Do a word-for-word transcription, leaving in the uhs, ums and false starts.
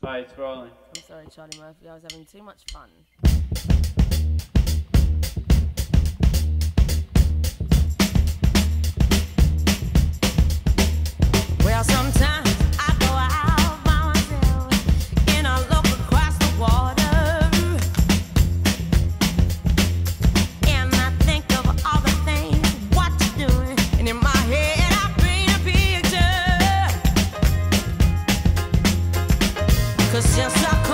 Hi, it's rolling. I'm sorry, Charlie Murphy. I was having too much fun. Well, sometimes I go out by myself and I look across the water and I think of all the things what you're doing, and in my head I paint a picture. 'Cause since I